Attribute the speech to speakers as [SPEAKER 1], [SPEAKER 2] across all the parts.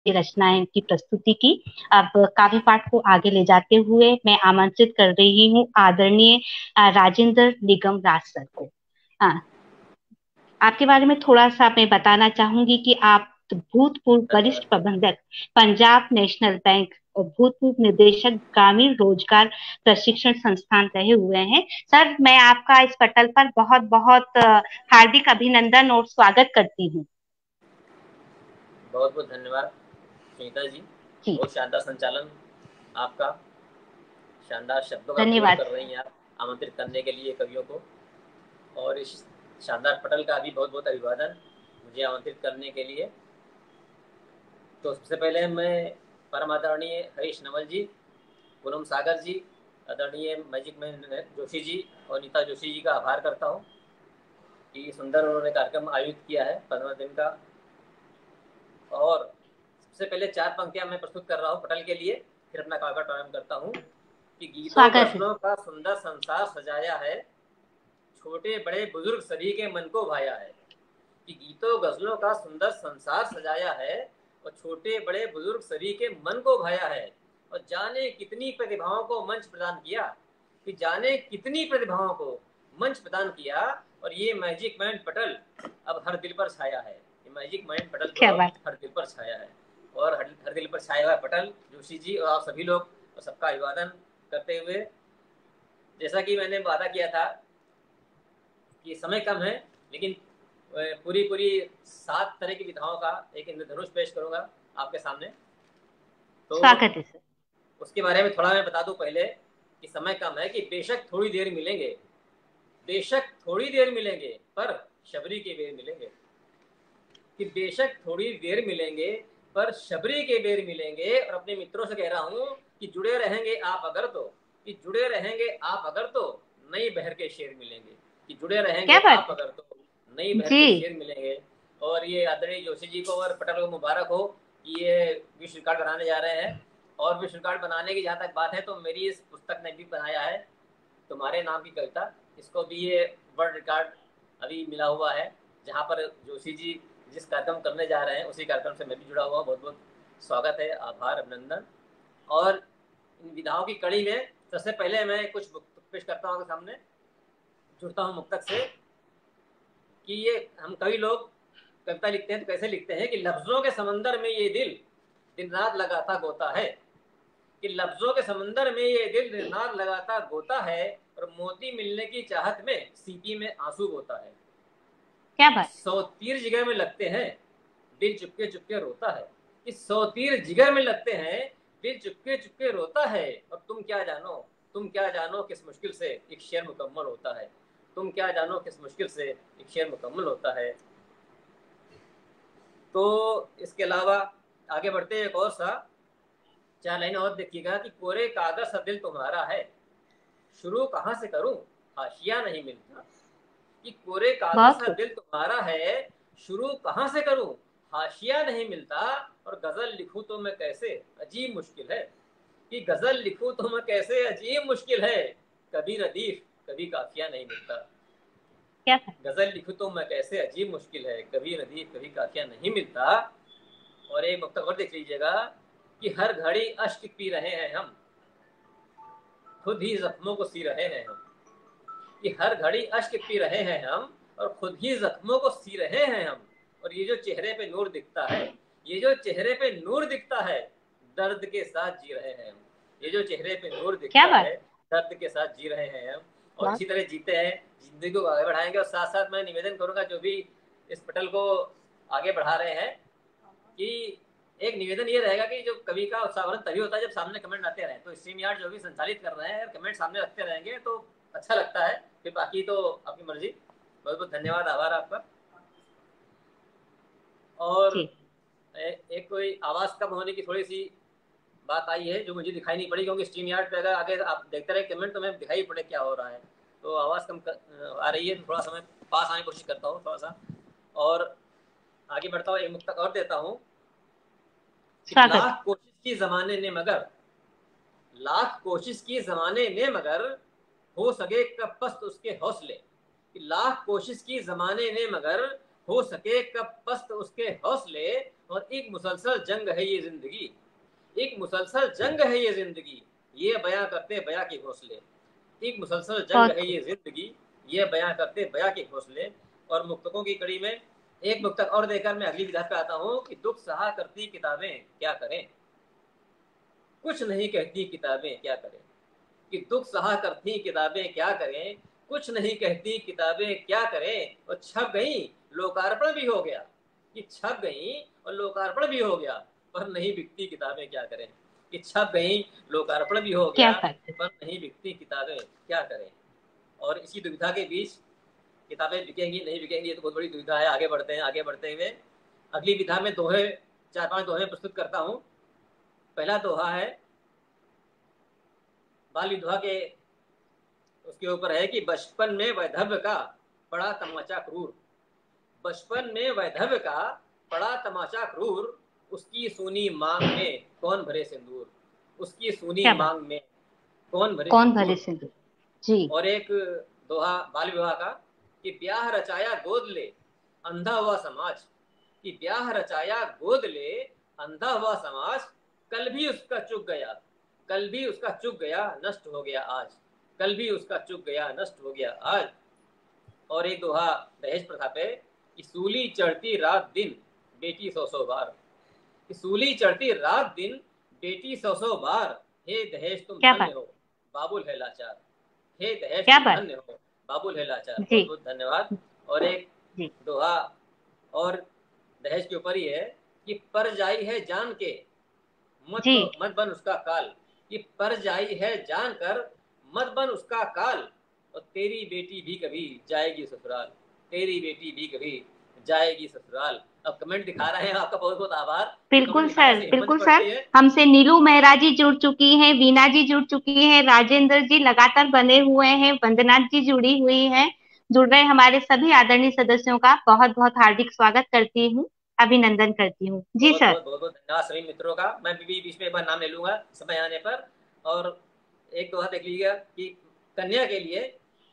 [SPEAKER 1] रचनाएं की प्रस्तुति की। अब काव्य पाठ को आगे ले जाते हुए मैं आमंत्रित कर रही हूँ आदरणीय राजेंद्र निगम राज सर को। आपके बारे में थोड़ा सा मैं बताना चाहूंगी कि आप भूतपूर्व वरिष्ठ
[SPEAKER 2] धन्यवाद।
[SPEAKER 1] प्रबंधक पंजाब नेशनल बैंक और भूतपूर्व निदेशक ग्रामीण रोजगार प्रशिक्षण संस्थान रहे हुए हैं। सर, मैं आपका इस पटल पर बहुत बहुत हार्दिक अभिनंदन और स्वागत करती हूँ।
[SPEAKER 2] बहुत बहुत धन्यवाद सुनीता जी।
[SPEAKER 1] जी,
[SPEAKER 2] बहुत शानदार संचालन आपका। शानदार शब्दों का प्रयोग
[SPEAKER 1] धन्यवाद।
[SPEAKER 2] कर रही हैं आप आमंत्रित करने के लिए कवियों को। और इस शानदार पटल का भी बहुत बहुत अभिवादन मुझे आमंत्रित करने के लिए। तो सबसे पहले मैं परम आदरणीय हरीश नवल जी, पूनम सागर जी, आदरणीय मैजिक मैन जोशी जी और नीता जोशी जी का आभार करता हूँ कि सुंदर उन्होंने कार्यक्रम आयोजित किया है 15 दिन का। और सबसे पहले 4 पंक्तियां मैं प्रस्तुत कर रहा हूँ पटल के लिए, फिर अपना काव्य प्रारंभ करता हूँ कि गीतों
[SPEAKER 1] स्वागत है।
[SPEAKER 2] गजलों का सुंदर संसार सजाया है, छोटे बड़े बुजुर्ग सभी के मन को भाया है। कि गीतों गजलों का सुंदर संसार सजाया है और छोटे बड़े बुजुर्ग सभी के मन को भाया है। और जाने कितनी प्रतिभाओं को मंच प्रदान किया, कि जाने कितनी प्रतिभाओं को मंच प्रदान किया। और ये मैजिक माइंड पटल अब हर दिल पर छाया है। ये मैजिक माइंड पटल तो
[SPEAKER 1] क्या
[SPEAKER 2] अब
[SPEAKER 1] बात।
[SPEAKER 2] हर दिल पर छाया है। और हर दिल पर छाया हुआ पटल जोशी जी और आप सभी लोग और सबका अभिवादन करते हुए, जैसा कि मैंने वादा किया था कि समय कम है, लेकिन पूरी पूरी 7 तरह की विधाओं का एक इंद्रधनुष पेश करूंगा आपके सामने। तो
[SPEAKER 1] स्वागत है सर।
[SPEAKER 2] उसके बारे में थोड़ा मैं बता दूं पहले कि समय कम है, कि बेशक थोड़ी देर मिलेंगे, बेशक थोड़ी देर मिलेंगे, पर शबरी के बेर मिलेंगे। कि बेशक थोड़ी देर मिलेंगे पर शबरी के बेर मिलेंगे। और अपने मित्रों से कह रहा हूं कि जुड़े रहेंगे आप अगर तो, कि जुड़े रहेंगे आप अगर तो नई बहर के शेर मिलेंगे। कि जुड़े रहेंगे
[SPEAKER 1] क्या बात
[SPEAKER 2] आप
[SPEAKER 1] है।
[SPEAKER 2] अगर तो नई बहर
[SPEAKER 1] जी।
[SPEAKER 2] के शेर मिलेंगे। और ये आदरणीय जोशी जी को और पटल को मुबारक हो कि ये विश्व रिकॉर्ड बनाने जा रहे हैं। और विश्व रिकॉर्ड बनाने की जहाँ तक बात है, तो मेरी इस पुस्तक ने भी बनाया है तुम्हारे नाम की कविता। इसको भी ये वर्ल्ड रिकॉर्ड अभी मिला हुआ है, जहाँ पर जोशी जी जिस कार्यक्रम करने जा रहे हैं उसी कार्यक्रम से मैं भी जुड़ा हुआ हूँ। बहुत बहुत स्वागत है, आभार, अभिनंदन। और इन विधाओं की कड़ी में सबसे पहले मैं कुछ पेश करता हूँ आपके सामने। जुड़ता हूँ मुक्तक से कि ये हम कई लोग कविता लिखते हैं तो कैसे लिखते हैं कि लफ्जों के समंदर में ये दिल दिन रात लगाता गोता है। कि लफ्जों के समंदर में ये दिल दिन रात लगाता गोता है, और मोती मिलने की चाहत में सीपी में आंसू होता है।
[SPEAKER 1] क्या
[SPEAKER 2] कि
[SPEAKER 1] बात
[SPEAKER 2] 100 तीर जिगर में लगते हैं, दिल चुपके चुपके रोता है। कि 100 तीर जिगर में लगते हैं, दिल चुपके चुपके रोता है। और तुम क्या जानो, तुम क्या जानो किस मुश्किल से एक शेर मुकम्मल होता है। तुम क्या जानो किस मुश्किल से एक शेर मुकम्मल होता है। तो इसके अलावा आगे बढ़ते हैं, एक और सा 4 लाइन और देखिएगा कि कोरे कागज सा दिल तुम्हारा है, शुरू कहाँ से करूं, हाशिया नहीं मिलता। कि कोरे कागज
[SPEAKER 1] बहुत
[SPEAKER 2] सा
[SPEAKER 1] खूब।
[SPEAKER 2] दिल तुम्हारा है, शुरू कहाँ से करूं, हाशिया नहीं मिलता। और गजल लिखूं तो मैं कैसे, अजीब मुश्किल है। कि गजल लिखूं तो मैं कैसे, अजीब मुश्किल है। कभी रदीफ कभी काफिया नहीं मिलता।
[SPEAKER 1] क्या बात।
[SPEAKER 2] गजल लिखूं तो मैं कैसे, अजीब मुश्किल है। कभी रदीफ कभी काफिया नहीं मिलता। और एक नुक्ता और देख लीजिएगा कि हर घड़ी अश्क पी रहे हैं हम, खुद ही जख्मों को सी रहे हैं हम। कि हर घड़ी अश्क पी रहे हैं हम और खुद ही जख्मों को सी रहे हैं हम। और ये जो चेहरे पे नूर दिखता है, ये जो चेहरे पे नूर दिखता है, दर्द के साथ जी रहे हैं हम। ये जो चेहरे पे नूर
[SPEAKER 1] क्या
[SPEAKER 2] दिखता
[SPEAKER 1] बात।
[SPEAKER 2] है, दर्द के साथ जी रहे हैं हम। और
[SPEAKER 1] बहुत।
[SPEAKER 2] इसी तरह जीते हैं, जिंदगी को आगे बढ़ाएंगे। और साथ साथ मैं निवेदन करूंगा जो भी इस पटल को आगे बढ़ा रहे हैं, कि एक निवेदन ये रहेगा कि जो कवि का उत्साहवर्धन तभी होता है जब सामने कमेंट आते रहे। तो स्ट्रीम यार्ड जो भी संचालित कर रहे हैं, कमेंट सामने रखते रहेंगे तो अच्छा लगता है। फिर बाकी तो आपकी मर्जी। बहुत बहुत धन्यवाद, आभार आपका। और
[SPEAKER 1] जी।
[SPEAKER 2] एक कोई आवाज कम होने की थोड़ी सी बात आई है जो मुझे दिखाई नहीं पड़ी, क्योंकि स्ट्रीम यार्ड पे अगर आगे आप देखते रहे कमेंट तो मैं दिखाई पड़े क्या हो रहा है। तो आवाज कम आ रही है, तो थोड़ा सा मैं पास आने की कोशिश करता हूँ थोड़ा सा। और आगे बढ़ता हूँ, एक मुक्तक और देता हूँ कि
[SPEAKER 1] स्वागत है।
[SPEAKER 2] लाख कोशिश की जमाने ने मगर, लाख कोशिश की जमाने ने मगर, हो सके कब पस्त उसके हौसले। लाख कोशिश की जमाने ने मगर, हो सके कब पस्त उसके हौसले, और एक मुसलसल जंग है ये जिंदगी, एक मुसलसल जंग है ये जिंदगी, ये बयां करते बयां के घोंसले। एक मुसलसल जंग
[SPEAKER 1] बहुत
[SPEAKER 2] है
[SPEAKER 1] खूब।
[SPEAKER 2] ये जिंदगी, ये बयां करते बयां के घोंसले। और मुक्तकों की कड़ी में एक मुक्तक और देकर मैं अगली विधा पे आता हूँ कि दुख सहा करती किताबें क्या करें, कुछ नहीं कहती किताबें क्या करें। कि दुख सहा करती किताबें क्या करें, कुछ नहीं कहती किताबें क्या करें, और छप गई लोकार्पण भी हो गया। कि छप गई और लोकार्पण भी हो गया, पर नहीं बिकती किताबें क्या करें। कि छप गई लोकार्पण भी हो
[SPEAKER 1] क्या
[SPEAKER 2] गया,
[SPEAKER 1] बात है।
[SPEAKER 2] पर नहीं बिकती किताबें क्या करें। और इसी दुविधा के बीच किताबें बिकेंगी नहीं बिकेंगी, ये तो बहुत बड़ी दुविधा है। आगे बढ़ते हैं, आगे बढ़ते हुए अगली विधा में दोहे, 4-5 दोहे प्रस्तुत करता हूँ। पहला दोहा है बाल विधवा के, उसके ऊपर है कि बचपन में वैधव्य का बड़ा तमाचा क्रूर, बचपन में वैधव्य का बड़ा तमाचा क्रूर, उसकी सूनी मांग में कौन भरे सिंदूर, उसकी सूनी
[SPEAKER 1] क्या बात।
[SPEAKER 2] मांग में कौन भरे
[SPEAKER 1] कौन भरे
[SPEAKER 2] सिंदूर।
[SPEAKER 1] सिंधु। जी।
[SPEAKER 2] और एक दोहा बाल विवाह का कि ब्याह रचाया गोद ले अंधा हुआ समाज, कि ब्याह रचाया गोद ले अंधा हुआ समाज, कल भी उसका चुक गया, कल भी उसका चुक गया नष्ट हो गया आज, कल भी उसका चुक गया नष्ट हो गया आज। और एक दोहा दहेज प्रथा पे कि सूली चढ़ती रात दिन बेटी 100-100 बार, कि सूली चढ़ती रात दिन बेटी 100-100 बार, हे दहेज तुम
[SPEAKER 1] क्या
[SPEAKER 2] धन्य
[SPEAKER 1] बात।
[SPEAKER 2] हो बाबुल है लाचार, हे दहेज
[SPEAKER 1] क्या
[SPEAKER 2] तुम
[SPEAKER 1] बात।
[SPEAKER 2] धन्य हो बाबुल है लाचार।
[SPEAKER 1] जी।
[SPEAKER 2] बहुत बहुत धन्यवाद। और एक
[SPEAKER 1] जी।
[SPEAKER 2] दोहा और दहेज के ऊपर ही है कि पर जाई है जान के
[SPEAKER 1] जी।
[SPEAKER 2] मत बन उसका काल, कि पर जाई है जान कर मत बन उसका काल, और तेरी बेटी भी कभी जाएगी ससुराल, तेरी बेटी भी कभी जाएगी ससुराल। अब कमेंट दिखा रहे हैं, आपका बहुत बहुत आभार। कमेंट
[SPEAKER 1] बिल्कुल
[SPEAKER 2] दिखाने
[SPEAKER 1] सर,
[SPEAKER 2] से हिम्मत
[SPEAKER 1] बिल्कुल सर।
[SPEAKER 2] पड़ती है।
[SPEAKER 1] हमसे नीलू मेहरा जी जुड़ चुकी हैं, वीना जी जुड़ चुकी हैं, राजेंद्र जी लगातार बने हुए हैं, वंदना जी जुड़ी हुई हैं। जुड़ रहे हमारे सभी आदरणीय सदस्यों का बहुत बहुत हार्दिक स्वागत करती हूँ, अभिनंदन करती हूँ जी
[SPEAKER 2] बहुत
[SPEAKER 1] सर।
[SPEAKER 2] बहुत बहुत बहुत धन्यवाद सभी मित्रों का। मैं भी बीच में एक बार नाम ले लूंगा समय आने पर। और एक दोहा देख लीजिएगा कि कन्या के लिए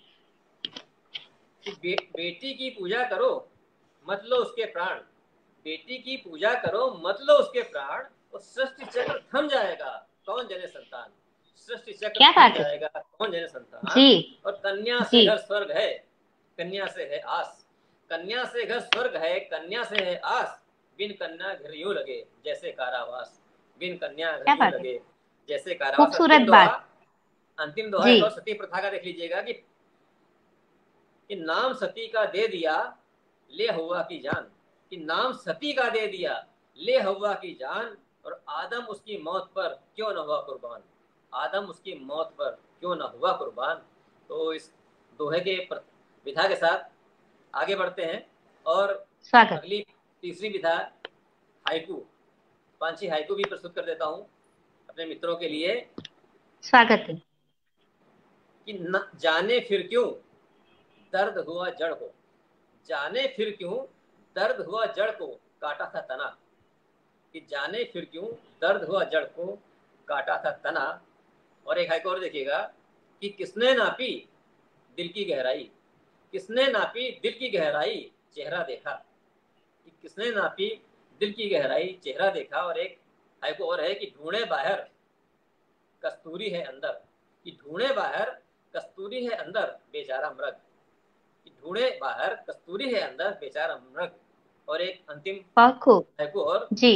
[SPEAKER 2] कि बेटी की पूजा करो मत लो उसके प्राण, बेटी की पूजा करो मत लो उसके प्राण, और सृष्टि चक्र थम जाएगा कौन जने संतान, सृष्टि चक्र
[SPEAKER 1] क्या
[SPEAKER 2] थम
[SPEAKER 1] बात है।
[SPEAKER 2] जाएगा कौन जने
[SPEAKER 1] जी।
[SPEAKER 2] संतान। और कन्या से
[SPEAKER 1] जी।
[SPEAKER 2] घर स्वर्ग है, कन्या से है आस, कन्या से घर स्वर्ग है, कन्या से है आस, बिन कन्या घर यूं लगे जैसे कारावास, बिन कन्या
[SPEAKER 1] क्या
[SPEAKER 2] घर यूं
[SPEAKER 1] बात है।
[SPEAKER 2] लगे जैसे कारावास।
[SPEAKER 1] खूबसूरत बात।
[SPEAKER 2] अंतिम दोहा
[SPEAKER 1] जी।
[SPEAKER 2] एक और सती प्रथा का देख लीजिएगा कि नाम सती का दे दिया ले हवा की जान, कि नाम सती का दे दिया ले हवा की जान, और आदम उसकी मौत पर क्यों न हुआ कुर्बान, आदम उसकी मौत पर क्यों न हुआ कुर्बान। तो इस दोहे के विधा के साथ आगे बढ़ते हैं। और
[SPEAKER 1] स्वागत।
[SPEAKER 2] अगली तीसरी विधा हाइकू, 5 हाइकू भी प्रस्तुत कर देता हूँ अपने मित्रों के लिए।
[SPEAKER 1] स्वागत है।
[SPEAKER 2] कि न जाने फिर क्यों दर्द हुआ जड़ को, जाने फिर क्यों दर्द हुआ जड़ को काटा था तना, कि जाने फिर क्यों दर्द हुआ जड़ को काटा था तना। और एक हाइक और देखिएगा कि किसने नापी दिल की गहराई, किसने नापी दिल की गहराई चेहरा देखा, कि किसने नापी दिल की गहराई चेहरा देखा। और एक हाइको और है कि ढूंढे बाहर कस्तूरी है अंदर, कि ढूंढे बाहर कस्तूरी है अंदर बेचारा मृग, कि ढूंढे बाहर कस्तूरी है अंदर बेचारा मृग। और एक अंतिम
[SPEAKER 1] बहुत खूब।
[SPEAKER 2] हाइकू और
[SPEAKER 1] जी।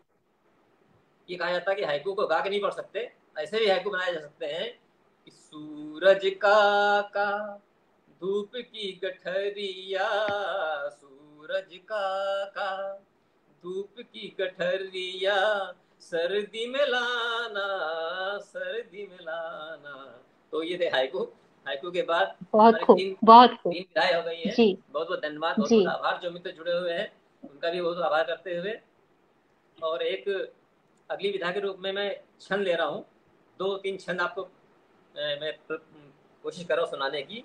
[SPEAKER 2] ये कहा जाता है कि हाइकू को गा के नहीं पढ़ सकते, ऐसे भी हाइकू बनाए जा सकते हैं कि सूरज का धूप की गठरिया, सूरज का धूप की गठरिया, सर्दी में लाना सर्दी में लाना। तो ये थे हाइकू। हाइकू के बाद
[SPEAKER 1] बहुत
[SPEAKER 2] हमारे
[SPEAKER 1] खूब,
[SPEAKER 2] तीन
[SPEAKER 1] बहुत खूब।
[SPEAKER 2] तीन विधाएं हो गई हैं।
[SPEAKER 1] जी।
[SPEAKER 2] बहुत बहुत धन्यवाद, बहुत
[SPEAKER 1] जी।
[SPEAKER 2] बहुत आभार जो मित्र जुड़े हुए हैं उनका भी बहुत आभार करते हुए। और एक अगली विधा के रूप में मैं छंद ले रहा हूँ, 2-3 छंद आपको मैं कोशिश कर रहा हूँ सुनाने की।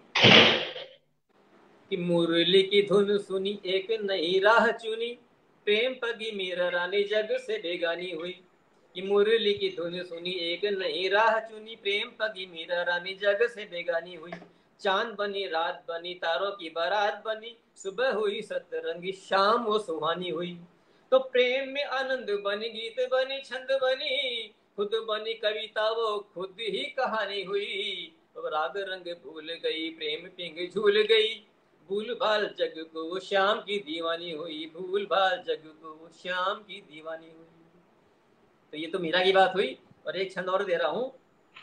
[SPEAKER 2] कि मुरली की धुन सुनी एक नई राह चुनी, प्रेम पगी मीरा रानी जग से बेगानी हुई, कि मुरली की धुन सुनी एक नई राह चुनी, प्रेम पगी मीरा रानी जग से बेगानी हुई, चांद बनी रात बनी तारों की बारात बनी, सुबह हुई सतरंगी शाम वो सुहानी हुई। तो प्रेम में आनंद बनी गीत बनी छंद बनी, खुद बनी कविता वो खुद ही कहानी हुई। तो राग रंग भूल गई प्रेम पिंग झूल गई, भूल भाल जग को श्याम की दीवानी हुई, भूल भाल जग को श्याम की दीवानी हुई। तो ये तो मीरा की बात हुई। और एक छंद और दे रहा हूँ,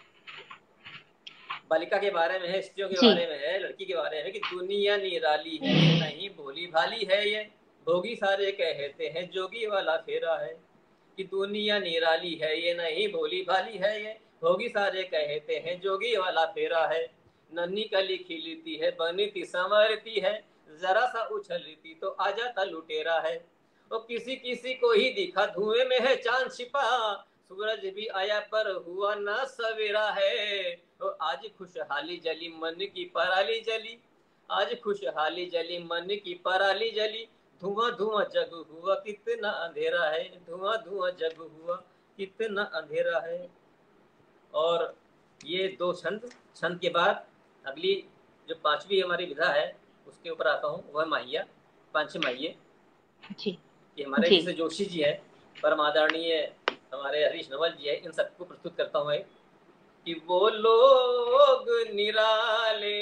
[SPEAKER 2] बालिका के बारे में है, स्त्रियों के
[SPEAKER 1] जी।
[SPEAKER 2] बारे में है, लड़की के बारे में कि दुनिया निराली है ये नहीं भोली भाली है ये, भोगी सारे कहते हैं जोगी वाला फेरा है। कि दुनिया निराली है ये नहीं भोली भाली है ये, भोगी सारे कहते हैं जोगी वाला फेरा है। नन्ही कली खिलती है बनती संवरती है, जरा सा उछलती तो आ जाता लुटेरा है। वो किसी किसी को ही दिखा धुएं में है चांद छिपा, सूरज भी आया पर हुआ ना सवेरा है। तो आज खुशहाली जली मन की पराली जली, आज खुशहाली जली मन की पराली जली, धुआं धुआं जग हुआ कितना अंधेरा है, धुआं धुआं जग हुआ कितना अंधेरा है। और ये दो छंद, छंद के बाद अगली जो पांचवी हमारी विधा है उसके ऊपर आता हूँ, वह माहिया, पांच माहिए।
[SPEAKER 1] जी
[SPEAKER 2] कि हमारे
[SPEAKER 1] जी
[SPEAKER 2] जैसे जोशी जी है, परम आदरणीय हमारे हरीश नवल जी है, इन सबको प्रस्तुत करता हूँ कि वो लोग निराले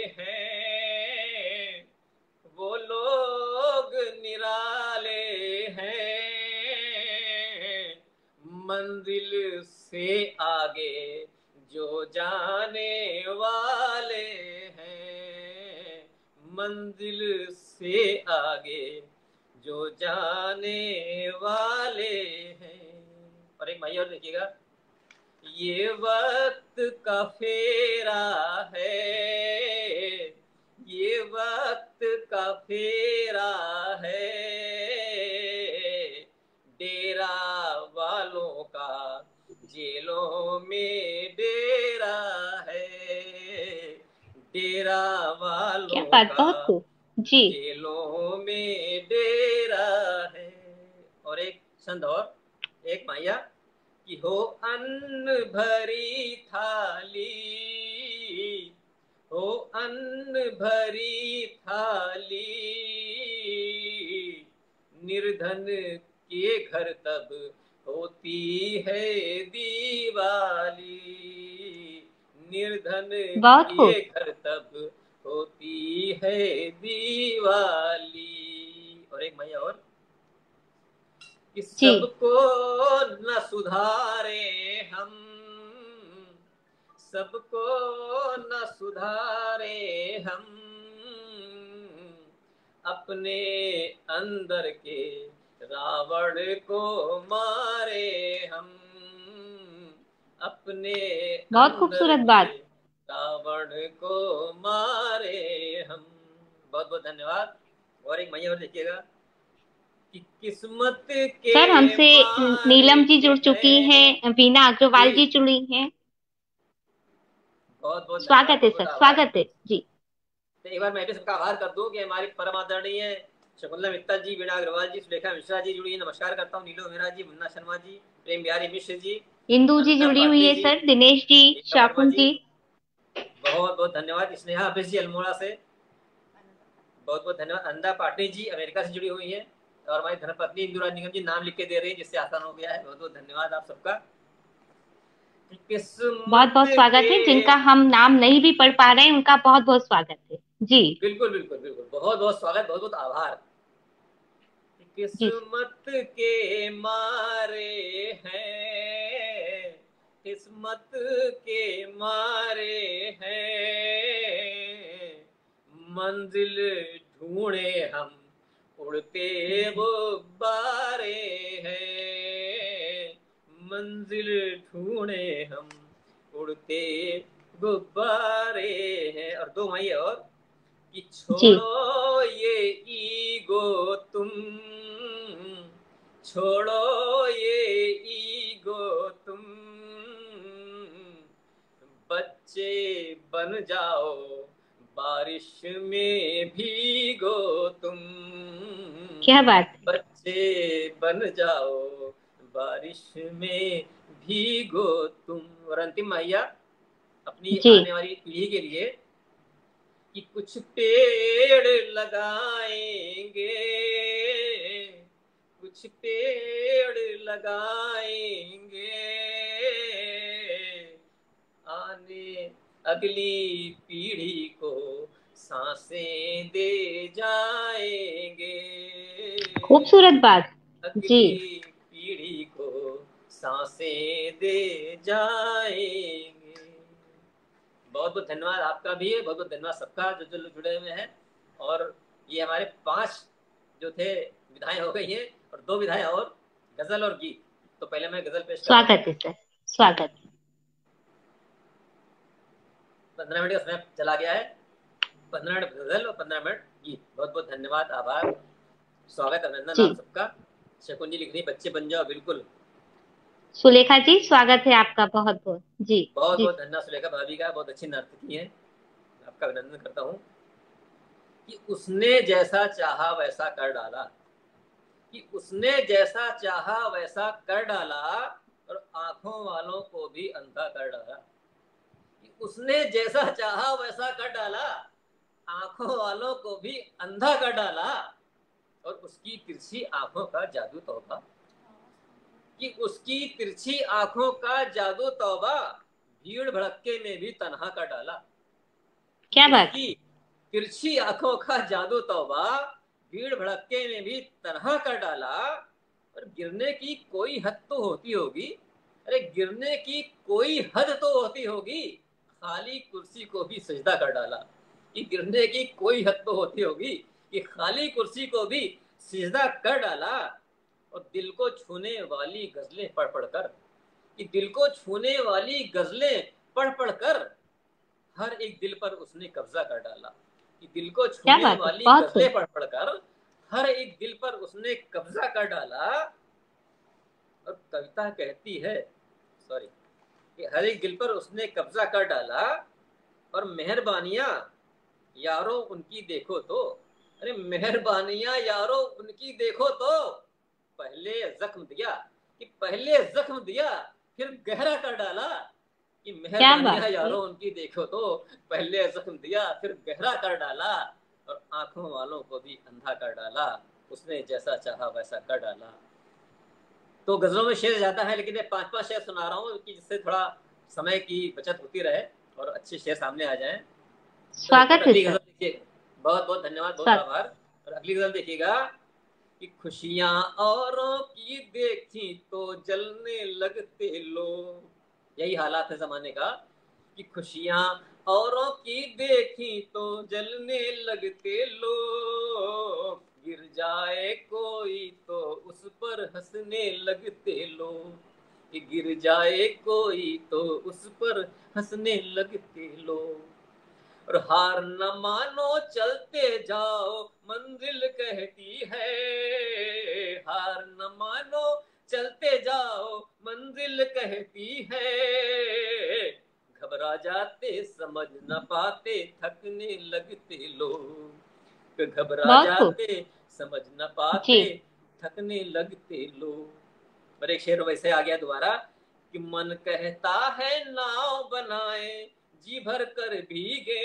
[SPEAKER 2] हैं, वो लोग निराले हैं, मंजिल से आगे जो जाने वाले हैं, मंजिल से आगे जो जाने वाले हैं। और एक भाई और देखिएगा, ये वक्त का फेरा है, ये वक्त का फेरा है, डेरा वालों का जेलों में डेरा है, डेरा
[SPEAKER 1] क्या
[SPEAKER 2] वालों
[SPEAKER 1] बात,
[SPEAKER 2] का
[SPEAKER 1] बहुत खूब। जी
[SPEAKER 2] जेलों में डेरा है। और एक छंद और, एक माया कि हो अन्न भरी थाली, हो अन्न भरी थाली, निर्धन के घर तब होती है दिवाली, निर्धन
[SPEAKER 1] बहुत
[SPEAKER 2] के
[SPEAKER 1] खूब।
[SPEAKER 2] घर तब होती है दिवाली। और एक मैया और कि
[SPEAKER 1] जी
[SPEAKER 2] सबको न सुधारे हम, सबको न सुधारे हम, अपने अंदर के रावण को मारे हम, अपने
[SPEAKER 1] बहुत
[SPEAKER 2] अंदर
[SPEAKER 1] खूबसूरत
[SPEAKER 2] के
[SPEAKER 1] बात।
[SPEAKER 2] रावण को मारे हम। बहुत बहुत धन्यवाद। और एक मैया और देखिएगा कि किस्मत के
[SPEAKER 1] सर हमसे नीलम जी
[SPEAKER 2] मालिक
[SPEAKER 1] जुड़ चुकी
[SPEAKER 2] हैं।
[SPEAKER 1] हैं, वीना
[SPEAKER 2] जी
[SPEAKER 1] अग्रवाल जी जुड़ी हैं।
[SPEAKER 2] बहुत बहुत धन्यवाद,
[SPEAKER 1] स्वागत है
[SPEAKER 2] बहुत बहुत
[SPEAKER 1] सर,
[SPEAKER 2] आभार।
[SPEAKER 1] स्वागत है जी।
[SPEAKER 2] तो एक बार मैं भी सबका आभार कर दूं कि हमारी परम आदरणीय शकुंतला मित्तल जी, वीणा अग्रवाल जी, सुलेखा मिश्रा जी जुड़ी है, नमस्कार करता हूँ। नीलो मेहरा जी, मुन्ना शर्मा जी, प्रेम बिहारी मिश्र जी,
[SPEAKER 1] इंदू जी
[SPEAKER 2] अनंता
[SPEAKER 1] जुड़ी हुई
[SPEAKER 2] पाटनी
[SPEAKER 1] है
[SPEAKER 2] जी,
[SPEAKER 1] सर, दिनेश जी,
[SPEAKER 2] रीता वर्मा
[SPEAKER 1] शाकुन
[SPEAKER 2] जी,
[SPEAKER 1] जी।
[SPEAKER 2] बहुत बहुत धन्यवाद। स्नेहा हाफिज जी अल्मोड़ा से, बहुत बहुत धन्यवाद। अनंता पाटनी जी अमेरिका से जुड़ी हुई है। और हमारी धर्मपत्नी इंदुरा निगम जी नाम लिख के दे रही है, जिससे आसान हो गया है। बहुत बहुत धन्यवाद आप सबका।
[SPEAKER 1] बहुत
[SPEAKER 2] किस्मत
[SPEAKER 1] बहुत स्वागत
[SPEAKER 2] के,
[SPEAKER 1] है, जिनका हम नाम नहीं भी पढ़ पा रहे हैं उनका बहुत बहुत स्वागत है जी।
[SPEAKER 2] बिल्कुल बिल्कुल बिल्कुल, बहुत बहुत स्वागत, बहुत बहुत आभार।
[SPEAKER 1] जी
[SPEAKER 2] किस्मत के मारे हैं, किस्मत के मारे हैं, मंजिल ढूंढे हम उड़ते गुब्बारे हैं, मंजिल ढूंढे हम उड़ते गुब्बारे हैं। और दो मई और कि
[SPEAKER 1] जी
[SPEAKER 2] छोड़ो ये ईगो तुम, छोड़ो ये ईगो तुम, बच्चे बन जाओ बारिश में भीगो तुम,
[SPEAKER 1] क्या बात है।
[SPEAKER 2] बच्चे बन जाओ बारिश में भीगो तुम। और अंतिम मैया अपनी
[SPEAKER 1] जी
[SPEAKER 2] आने वाली पीढ़ी के लिए कि कुछ पेड़ लगाएंगे, कुछ पेड़ लगाएंगे, आने अगली पीढ़ी को सांसें दे जाएंगे,
[SPEAKER 1] खूबसूरत बात जी।
[SPEAKER 2] अगली पीढ़ी को सांसें दे जाएंगे। बहुत बहुत धन्यवाद आपका भी है, बहुत बहुत धन्यवाद सबका जो जो जुड़े हुए हैं। और ये हमारे 5 जो थे विधाएं हो गई हैं, और 2 विधाएं और, गजल और गीत। तो पहले मैं गजल पेश कर रहा हूँ।
[SPEAKER 1] स्वागत है सर, स्वागत।
[SPEAKER 2] 15 मिनट का समय चला गया है, 15 मिनट गजल और 15 मिनट गीत। बहुत बहुत धन्यवाद, आभार, स्वागत, अभिनंदन आप सबका। शकुन जी लिख रही बच्चे बन जाओ, बिल्कुल।
[SPEAKER 1] सुलेखा जी स्वागत है आपका बहुत बहुत जी।
[SPEAKER 2] बहुत
[SPEAKER 1] जी
[SPEAKER 2] बहुत धन्यवाद सुलेखा भाभी का, बहुत अच्छी नर्तकी है, आपका अभिनंदन करता हूँ। कि उसने जैसा चाहा वैसा कर डाला, कि उसने जैसा चाहा वैसा कर डाला, और आंखों वालों को भी अंधा कर डाला। कि उसने जैसा चाहा वैसा कर डाला, आंखों वालों को भी अंधा कर डाला, और उसकी तिरछी आंखों का जादू तौबा। कि उसकी तिरछी आंखों का जादू तौबा, भीड़ भड़के में भी तन्हा कर डाला।
[SPEAKER 1] क्या बात।
[SPEAKER 2] उसकी तिरछी आंखों का जादू तौबा, भीड़ भड़के में भी तन्हा कर डाला। और गिरने की कोई हद तो होती होगी, अरे गिरने की कोई हद तो होती होगी, खाली कुर्सी को भी सजदा कर डाला। कि गिरने की कोई हद तो होती होगी कि खाली कुर्सी को भी सजदा कर डाला। और दिल को छूने वाली गजलें पढ़ पढ़ कर, कि दिल को छूने वाली गजलें पढ़ पढ़ कर, हर एक दिल पर उसने कब्जा कर डाला। कि दिल को
[SPEAKER 1] क्या
[SPEAKER 2] छूने
[SPEAKER 1] बात है,
[SPEAKER 2] वाली
[SPEAKER 1] बहुत
[SPEAKER 2] गजलें
[SPEAKER 1] खूब।
[SPEAKER 2] पढ़ पढ़ कर हर एक दिल पर उसने कब्जा कर डाला। और कविता कहती है, सॉरी, कि हर एक दिल पर उसने कब्जा कर डाला, और मेहरबानियां यारो उनकी देखो तो, अरे मेहरबानियां यारो उनकी देखो तो, पहले जख्म दिया, कि पहले जख्म दिया फिर गहरा कर डाला। कि
[SPEAKER 1] क्या
[SPEAKER 2] मेहरबानियां
[SPEAKER 1] बात है।
[SPEAKER 2] यारो उनकी देखो तो, पहले जख्म दिया फिर गहरा कर डाला, और आंखों वालों को भी अंधा कर डाला, उसने जैसा चाहा वैसा कर डाला। तो गजलों में शेर ज्यादा है, लेकिन मैं 5-5 शेर सुना रहा हूँ, कि जिससे थोड़ा समय की बचत होती रहे और अच्छे शेर सामने आ जाएं। तो और
[SPEAKER 1] स्वागत है
[SPEAKER 2] अगली
[SPEAKER 1] सर।
[SPEAKER 2] गजल देखिए, बहुत बहुत धन्यवाद, बहुत
[SPEAKER 1] स्वागत।
[SPEAKER 2] आभार। और अगली गजल देखिएगा, कि खुशियां औरों की देखी तो जलने लगते लोग। यही हालात है जमाने का, कि खुशियां औरों की देखी तो जलने लगते लोग, गिर जाए कोई तो उस पर हंसने लगते लोग। कि गिर जाए कोई तो उस पर हंसने लगते लोग। और हार न मानो चलते जाओ मंजिल कहती है, हार न मानो चलते जाओ मंजिल कहती है, घबरा जाते समझ न पाते थकने लगते लोग, घबरा
[SPEAKER 1] बहुत खूब
[SPEAKER 2] जाते समझ न
[SPEAKER 1] जी।
[SPEAKER 2] पाते थकने लगते लोग। और एक शेर वैसे आ गया दोबारा, कि मन कहता है नाव बनाए जी भर कर भीगे,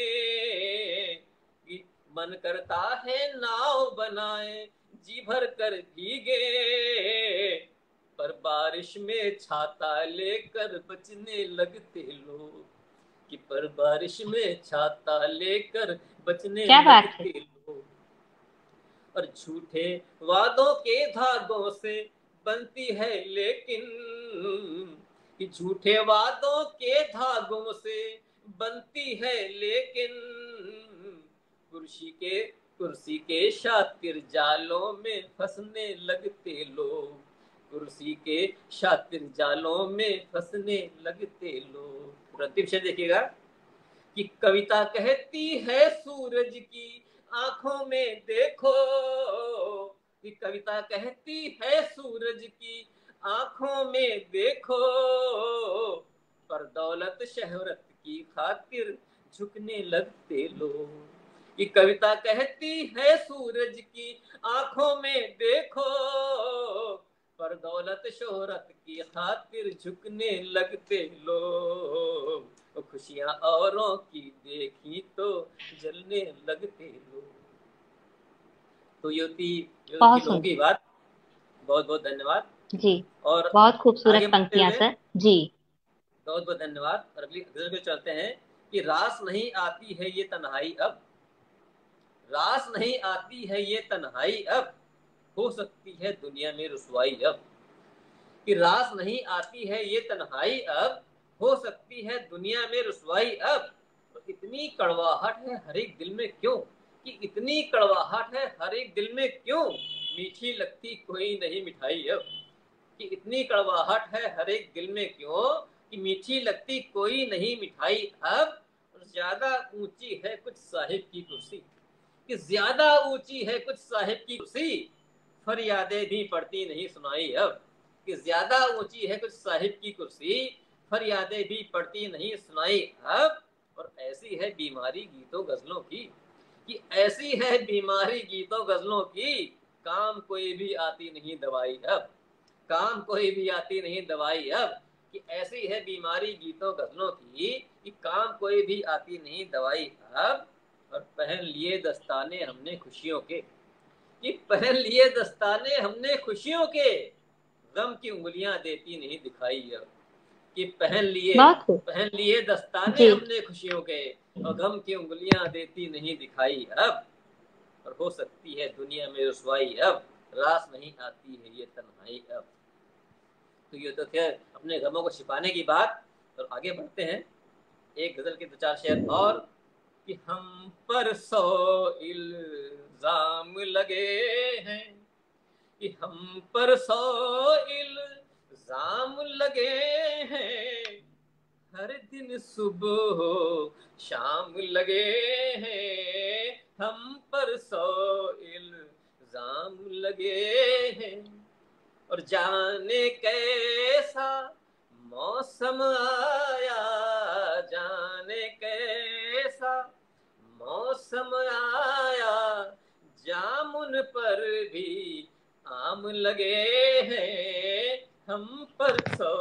[SPEAKER 2] मन करता है नाव बनाए जी भर कर भीगे, पर बारिश में छाता लेकर बचने लगते लोग। कि पर बारिश में छाता लेकर बचने
[SPEAKER 1] क्या बात है।
[SPEAKER 2] लगते लोग। और झूठे वादों के धागों से बनती है लेकिन, कि झूठे वादों के धागों से बनती है लेकिन, कुर्सी के शातिर जालों में फंसने लगते लोग, कुर्सी के शातिर जालों में फंसने लगते लोग। अंतिम शेर देखिएगा, कि कविता कहती है सूरज की आंखों में देखो, कि कविता कहती है सूरज की आंखों में देखो, पर दौलत शहरत की खातिर झुकने लगते लोग। कि कविता कहती है सूरज की आंखों में देखो, पर दौलत शोहरत की खातिर झुकने लगते लोग, वो खुशियां औरों की देखी तो जलने लगते लोग। तो ये थी
[SPEAKER 1] बहुत
[SPEAKER 2] लोगों
[SPEAKER 1] सुंदर।
[SPEAKER 2] की बात। बहुत बहुत धन्यवाद।
[SPEAKER 1] जी,
[SPEAKER 2] और
[SPEAKER 1] बहुत
[SPEAKER 2] आगे
[SPEAKER 1] खूबसूरत
[SPEAKER 2] बढ़ते
[SPEAKER 1] पंक्तियां
[SPEAKER 2] हुए
[SPEAKER 1] सर। जी।
[SPEAKER 2] बहुत बहुत धन्यवाद। और अगली गजल पे चलते हैं कि रास नहीं आती है ये तन्हाई अब, रास नहीं आती है ये तन्हाई अब, हो सकती है दुनिया में रुसवाई अब। कि रास नहीं आती है ये तन्हाई अब, हो सकती है दुनिया में रुसवाई अब। तो इतनी कड़वाहट है हर एक दिल में क्यों, कि इतनी कड़वाहट है हर एक दिल में क्यों, मीठी लगती कोई नहीं मिठाई अब। कि इतनी कड़वाहट है हर एक दिल में क्यों, कि मीठी लगती कोई नहीं मिठाई अब। और ज्यादा ऊंची है कुछ साहिब की कुर्सी, कि ज्यादा ऊंची है कुछ साहिब की कुर्सी, फरियादें भी पड़ती नहीं सुनाई अब। कि ज्यादा ऊंची है कुछ साहिब की कुर्सी, फरियादें भी पड़ती नहीं सुनाई अब। और ऐसी है बीमारी गीतों गजलों की, कि ऐसी है बीमारी गीतों गजलों की, काम कोई भी आती नहीं दवाई अब। काम कोई भी आती नहीं दवाई अब। कि ऐसी है बीमारी गीतों गजलों की, कि काम कोई भी आती नहीं दवाई अब। और पहन लिए दस्ताने हमने खुशियों के, कि पहन लिए दस्ताने हमने खुशियों के, गम की उंगलियां देती नहीं दिखाई अब। कि
[SPEAKER 1] बहुत खूब।
[SPEAKER 2] पहन लिए दस्ताने
[SPEAKER 1] जी।
[SPEAKER 2] हमने खुशियों के, और गम की उंगलियां देती नहीं दिखाई अब। और हो सकती है दुनिया में रुसवाई अब, रास नहीं आती है ये तन्हाई अब। तो ये तो थे अपने गमों को छिपाने की बात। और आगे बढ़ते हैं, एक गजल के दो चार शेर और। कि हम पर 100 इल्जाम लगे हैं, कि हम पर 100 इल्जाम लगे हैं, हर दिन सुबह हो शाम लगे हैं, हम पर 100 इल्जाम लगे हैं। और जाने कैसा मौसम आया, जाने कैसा मौसम आया, जामुन पर भी आम लगे हैं, हम पर 100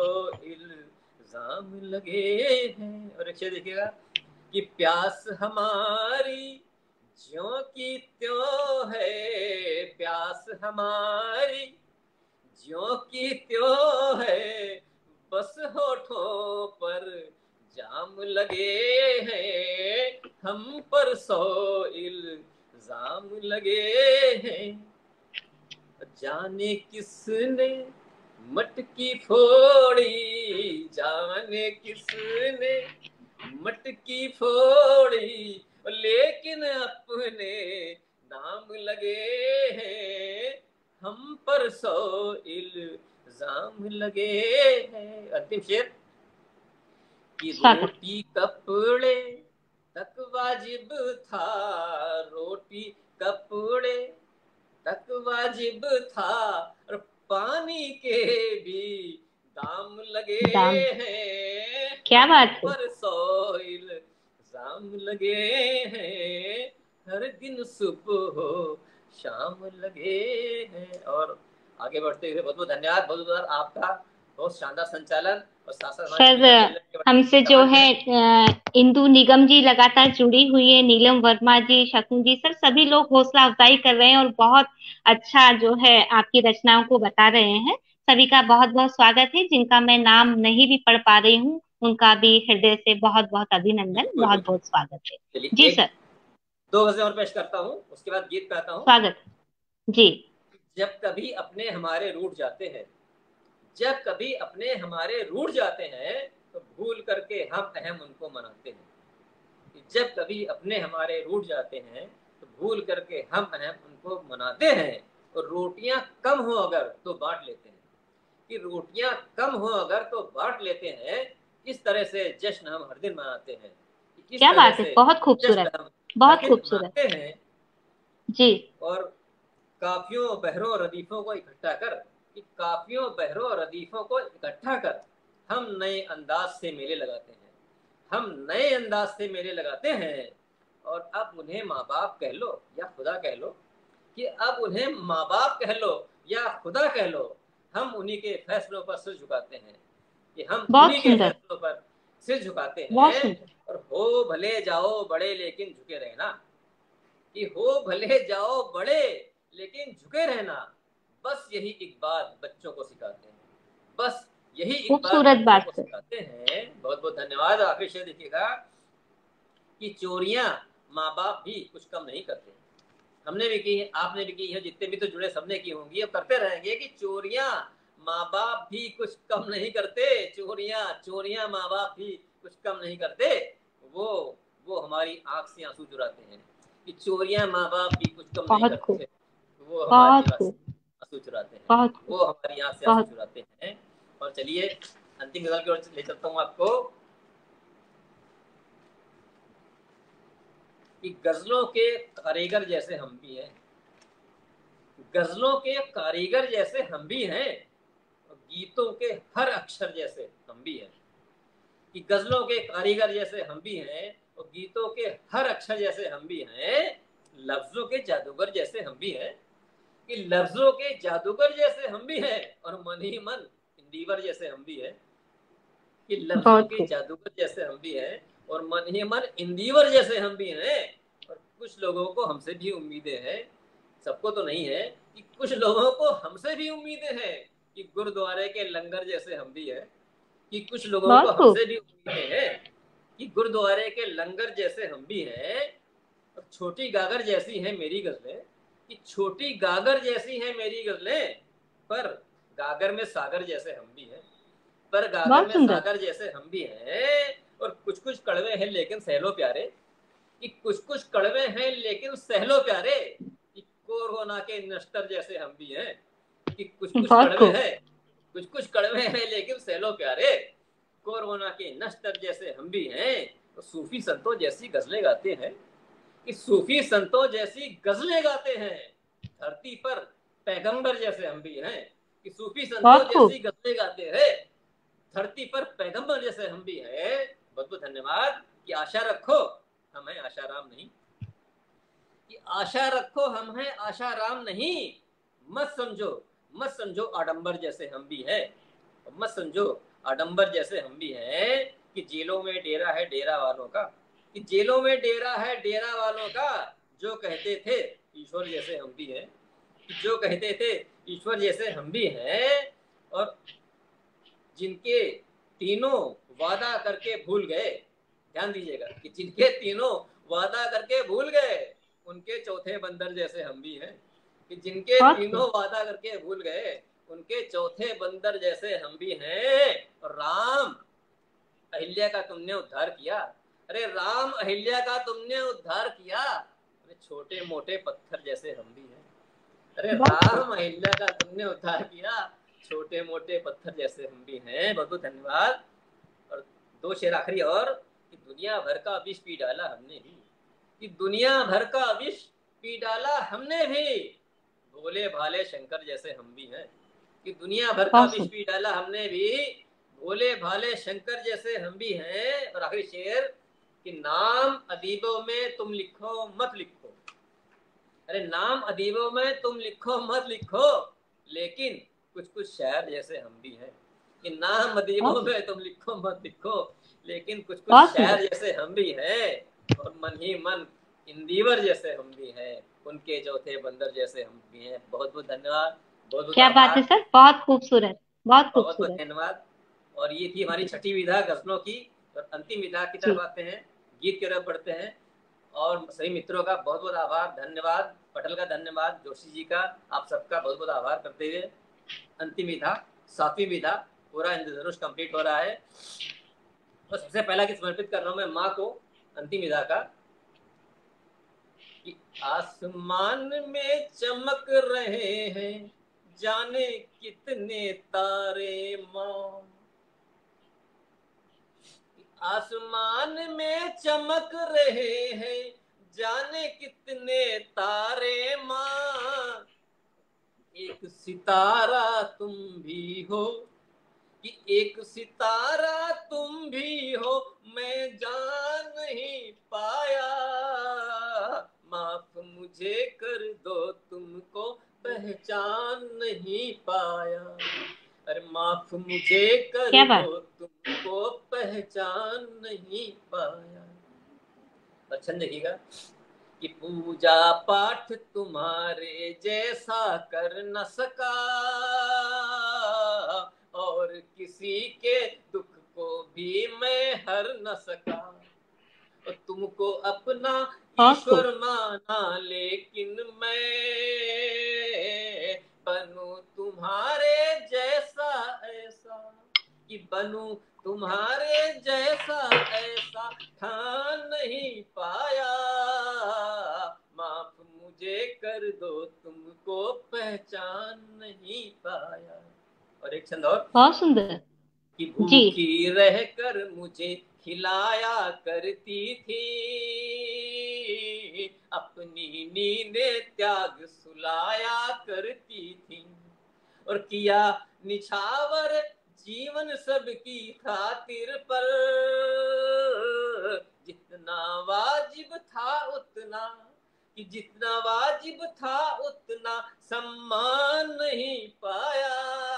[SPEAKER 2] इल्जाम लगे हैं। और एक शेर देखिएगा कि प्यास हमारी ज्यों की त्यों है, प्यास हमारी ज्यों की त्यों है, बस होठों पर जाम लगे हैं, हम पर 100 इल्जाम लगे हैं। जाने किसने मटकी फोड़ी, जाने किसने मटकी फोड़ी, लेकिन अपने नाम लगे हैं, हम पर 100 इल्जाम लगे हैं। अंतिम शेर कि
[SPEAKER 1] स्वागत।
[SPEAKER 2] रोटी कपड़े तक वाजिब था, रोटी कपड़े तक वाजिब था, और पानी के भी दाम लगे
[SPEAKER 1] दाम।
[SPEAKER 2] हैं,
[SPEAKER 1] क्या
[SPEAKER 2] हम
[SPEAKER 1] बात है।
[SPEAKER 2] पर 100 इल्जाम लगे हैं, हर दिन सुबह हो शाम लगे हैं। और आगे बढ़ते हुए बहुत बहुत धन्यवाद, बहुत बहुत आपका बहुत शानदार संचालन। और साथ साथ हमारे
[SPEAKER 1] सर,
[SPEAKER 2] स्पीकर चैनल के बड़े
[SPEAKER 1] हमसे जो
[SPEAKER 2] कमाल
[SPEAKER 1] है
[SPEAKER 2] हैं।
[SPEAKER 1] इंदु निगम जी लगातार जुड़ी हुई है, नीलम वर्मा जी, शकुन जी, सर सभी लोग हौसला अफजाई कर रहे हैं और बहुत अच्छा जो है आपकी रचनाओं को बता रहे हैं। सभी का बहुत बहुत स्वागत है। जिनका मैं नाम नहीं भी पढ़ पा रही हूँ, उनका भी हृदय से बहुत बहुत अभिनंदन,
[SPEAKER 2] बिल्कुल
[SPEAKER 1] बहुत
[SPEAKER 2] बिल्कुल।
[SPEAKER 1] बहुत स्वागत है।
[SPEAKER 2] चलिए
[SPEAKER 1] जी
[SPEAKER 2] एक
[SPEAKER 1] सर।
[SPEAKER 2] दो गज़लें और पेश करता हूँ, उसके बाद गीत गाता हूँ।
[SPEAKER 1] स्वागत। जी।
[SPEAKER 2] जब कभी अपने हमारे रूठ जाते हैं, जब कभी अपने हमारे रूठ जाते हैं, तो भूल करके हम अहम उनको मनाते हैं। जब कभी अपने हमारे रूठ जाते हैं, तो भूल करके हम अहम उनको मनाते हैं। और रोटियां कम हो अगर तो बांट लेते हैं, कि रोटियां कम हो अगर तो बांट लेते हैं। इस तरह से जश्न हम हर दिन मनाते हैं, इस
[SPEAKER 1] क्या
[SPEAKER 2] तरह
[SPEAKER 1] बात है,
[SPEAKER 2] से
[SPEAKER 1] बहुत
[SPEAKER 2] जश्न
[SPEAKER 1] खूबसूरत।
[SPEAKER 2] हम हर
[SPEAKER 1] बहुत
[SPEAKER 2] दिन
[SPEAKER 1] खूबसूरत।
[SPEAKER 2] मनाते हैं।
[SPEAKER 1] जी।
[SPEAKER 2] और काफियों बहरों रदीफों को इकट्ठा कर, कि काफियों बहरों रदीफों को इकट्ठा कर, हम नए अंदाज से मेले लगाते हैं, हम नए अंदाज से मेले लगाते हैं। और अब उन्हें माँ बाप कह लो या खुदा कह लो, कि अब उन्हें माँ बाप कह लो या खुदा कह लो, हम उन्हीं के फैसलों पर सिर झुकाते हैं, कि हम
[SPEAKER 1] बहुत
[SPEAKER 2] उन्हीं के
[SPEAKER 1] सुंदर।
[SPEAKER 2] फैसलों पर सिर झुकाते
[SPEAKER 1] बहुत
[SPEAKER 2] हैं।
[SPEAKER 1] सुंदर।
[SPEAKER 2] और हो भले जाओ बड़े लेकिन झुके रहना, कि हो भले जाओ बड़े लेकिन झुके रहना, बस यही एक बात बच्चों को सिखाते हैं, बस यही एक बात
[SPEAKER 1] खूबसूरत
[SPEAKER 2] बच्चों को
[SPEAKER 1] बात है।
[SPEAKER 2] सिखाते हैं। बहुत बहुत धन्यवाद। आखिरी शेर देखिएगा कि चोरियां माँ बाप भी कुछ कम नहीं करते। हमने भी की है, आपने भी की है, जितने भी तो जुड़े सबने की होंगी, अब करते रहेंगे कि चोरियां माँ बाप भी कुछ कम नहीं करते, चोरियां चोरियां माँ बाप भी कुछ कम नहीं करते। वो वो हमारी आंख से आंसू चुराते हैं, कि चोरियां माँ बाप भी कुछ कम नहीं
[SPEAKER 1] बहुत खूब।
[SPEAKER 2] करते, वो हमारी
[SPEAKER 1] बहुत
[SPEAKER 2] आंख
[SPEAKER 1] खूब।
[SPEAKER 2] से आंसू चुराते हैं,
[SPEAKER 1] बहुत खूब।
[SPEAKER 2] वो हमारी आंख से आंसू
[SPEAKER 1] बहुत।
[SPEAKER 2] चुराते हैं। और चलिए अंतिम गजल की ओर ले चलता हूँ आपको, कि गजलों के कारीगर जैसे हम भी हैं, गजलों के कारीगर जैसे हम भी हैं, और गीतों के हर अक्षर जैसे हम भी हैं। कि गजलों के कारीगर जैसे हम भी हैं, और गीतों के हर अक्षर जैसे हम भी हैं, लफ्जों के जादूगर जैसे हम भी हैं। कि लफ्जों के जादूगर जैसे हम भी हैं, और मन ही मन इंदीवर जैसे हम भी हैं। कि लफ्जों
[SPEAKER 1] बहुत
[SPEAKER 2] के
[SPEAKER 1] खूब।
[SPEAKER 2] जादूगर जैसे हम भी हैं, और मन ही मन इंदीवर जैसे हम भी हैं। और कुछ लोगों को हमसे भी उम्मीदें हैं, सबको तो नहीं है, कि कुछ लोगों को हमसे भी उम्मीदें हैं, कि गुरुद्वारे के लंगर जैसे हम भी हैं। कि कुछ लोगों को
[SPEAKER 1] बहुत खूब।
[SPEAKER 2] हमसे भी उम्मीदें हैं, कि गुरुद्वारे के लंगर जैसे हम भी हैं। और छोटी गागर जैसी हैं मेरी गजलें, कि छोटी गागर जैसी हैं मेरी गजलें, पर गागर में सागर जैसे हम भी हैं, पर गागर
[SPEAKER 1] बहुत
[SPEAKER 2] में
[SPEAKER 1] सुंदर।
[SPEAKER 2] सागर जैसे हम भी हैं। और कुछ कुछ कड़वे हैं लेकिन सहलो प्यारे, कि कुछ कुछ कड़वे हैं लेकिन सहलो प्यारे, कि कोरोना के नश्तर जैसे हम भी हैं। कि कुछ कुछ
[SPEAKER 1] बहुत
[SPEAKER 2] कड़वे
[SPEAKER 1] खूब।
[SPEAKER 2] हैं, कुछ कुछ कड़वे हैं लेकिन सहलो प्यारे, कोरोना के नश्तर जैसे हम भी हैं। तो सूफी संतों जैसी गजलें गाते हैं, कि सूफी संतों जैसी गजलें गाते हैं, धरती पर पैगंबर जैसे हम भी हैं। कि सूफी संतों
[SPEAKER 1] बहुत
[SPEAKER 2] जैसी
[SPEAKER 1] खूब।
[SPEAKER 2] गजलें गाते हैं, धरती पर पैगंबर जैसे हम भी हैं। बहुत बहुत धन्यवाद। कि आशा रखो हम हैं आशाराम नहीं, कि आशा रखो हम हैं आशाराम नहीं, मत समझो आडंबर जैसे हम भी हैं, मत समझो आडंबर जैसे हम भी हैं। कि जेलों में डेरा है डेरा वालों का, कि जेलों में डेरा है डेरा वालों का, जो कहते थे ईश्वर जैसे हम भी हैं। कि जो कहते थे ईश्वर जैसे हम भी हैं। और जिनके तीनों वादा करके भूल गए, ध्यान दीजिएगा, कि जिनके तीनों वादा करके भूल गए, उनके चौथे बंदर जैसे हम भी हैं। कि जिनके
[SPEAKER 1] बहुत
[SPEAKER 2] तीनों
[SPEAKER 1] खूब।
[SPEAKER 2] वादा करके भूल गए, उनके चौथे बंदर जैसे हम भी हैं। और राम अहिल्या का तुमने उद्धार किया, अरे राम अहिल्या का तुमने उद्धार किया, अरे छोटे मोटे पत्थर जैसे हम भी हैं। अरे
[SPEAKER 1] बहुत खूब।
[SPEAKER 2] राम अहिल्या का तुमने उद्धार किया, छोटे मोटे पत्थर जैसे हम भी हैं। बहुत बहुत धन्यवाद। और दो शेर आखिरी और, कि दुनिया भर का विष पी डाला हमने भी, कि दुनिया भर का विष पी डाला हमने भी, भोले भाले शंकर जैसे हम भी हैं। कि दुनिया भर का
[SPEAKER 1] बहुत
[SPEAKER 2] विष
[SPEAKER 1] सुंदर।
[SPEAKER 2] पी डाला हमने भी, भोले भाले शंकर जैसे हम भी हैं। और आखिरी शेर, कि नाम अदीबों में तुम लिखो मत लिखो, अरे नाम अदीबों में तुम लिखो मत लिखो, लेकिन कुछ कुछ शायर जैसे हम भी हैं। कि नाम अदीबों
[SPEAKER 1] बहुत
[SPEAKER 2] में तुम लिखो मत लिखो, लेकिन कुछ कुछ
[SPEAKER 1] बहुत सुंदर।
[SPEAKER 2] शायर जैसे हम भी हैं। और मन ही मन इंदीवर जैसे हम भी हैं, उनके चौथे बंदर जैसे हम भी हैं। बहुत बहुत धन्यवाद, बहुत बहुत
[SPEAKER 1] क्या बात है
[SPEAKER 2] आभार,
[SPEAKER 1] सर, बहुत खूबसूरत। बहुत
[SPEAKER 2] बहुत बहुत
[SPEAKER 1] खूबसूरत।
[SPEAKER 2] धन्यवाद। और ये थी हमारी छठी विधा गजलों की। और अंतिम विधा की तरफ
[SPEAKER 1] जी।
[SPEAKER 2] आते हैं, गीत की तरफ बढ़ते हैं। और सभी मित्रों का बहुत बहुत आभार, धन्यवाद, पटल का धन्यवाद, जोशी जी का, आप सबका बहुत बहुत आभार करते हुए अंतिम विधा, सातवीं विधा, पूरा इंद्रधनुष कंप्लीट हो रहा है। तो सबसे पहला गीत समर्पित कर रहा हूं मैं माँ को, अंतिम विधा का। कि आसमान में चमक रहे हैं जाने कितने तारे माँ, आसमान में चमक रहे हैं जाने कितने तारे माँ, एक सितारा तुम भी हो, कि एक सितारा तुम भी हो, मैं जान नहीं पाया, माफ मुझे कर दो तुमको पहचान नहीं पाया, अरे माफ मुझे कर
[SPEAKER 1] क्या
[SPEAKER 2] दो
[SPEAKER 1] बात।
[SPEAKER 2] तुमको पहचान नहीं पाया। अच्छा देखिएगा कि पूजा पाठ तुम्हारे जैसा कर न सका, और किसी के दुख को भी मैं हर न सका। और तुमको अपना
[SPEAKER 1] बहुत
[SPEAKER 2] ईश्वर
[SPEAKER 1] खूब।
[SPEAKER 2] माना, लेकिन मैं बनूं तुम्हारे जैसा ऐसा, कि बनूं तुम्हारे जैसा ऐसा ठान नहीं पाया। माफ मुझे कर दो, तुमको पहचान नहीं पाया। और एक छंद और
[SPEAKER 1] बहुत सुंदर।
[SPEAKER 2] कि
[SPEAKER 1] जी।
[SPEAKER 2] भूखी रहकर मुझे खिलाया करती थी, अपनी नींदें त्याग सुलाया करती थी। और किया निछावर जीवन सबकी खातिर पर, जितना वाजिब था उतना, कि जितना वाजिब था उतना सम्मान नहीं पाया।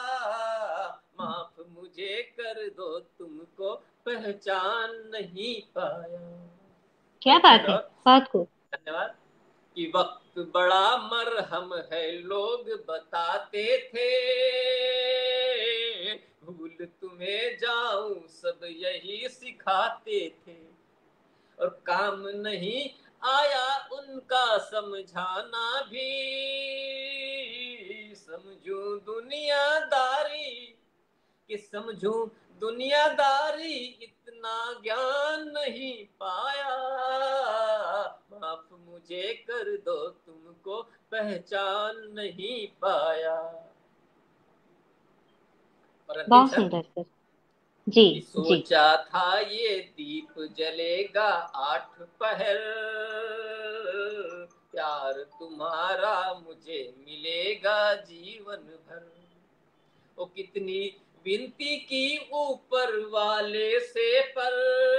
[SPEAKER 2] माफ मुझे कर दो, तुमको पहचान नहीं पाया।
[SPEAKER 1] क्या
[SPEAKER 2] एक
[SPEAKER 1] बात
[SPEAKER 2] क्षण
[SPEAKER 1] है,
[SPEAKER 2] और,
[SPEAKER 1] बहुत खूब।
[SPEAKER 2] धन्यवाद। कि वक्त बड़ा मरहम है लोग बताते थे, भूल तुम्हें जाऊं सब यही सिखाते थे। और काम नहीं आया उनका समझाना भी, समझूं दुनियादारी, कि समझूं दुनियादारी इतना ज्ञान नहीं पाया। माफ मुझे कर दो, तुमको पहचान नहीं पाया। और अंतिम
[SPEAKER 1] बहुत
[SPEAKER 2] क्षण
[SPEAKER 1] सुंदर सर। जी।
[SPEAKER 2] कि
[SPEAKER 1] जी।
[SPEAKER 2] सोचा था ये दीप जलेगा 8 पहर, प्यार तुम्हारा मुझे मिलेगा जीवन भर। वो कितनी विनती की ऊपर वाले से, पर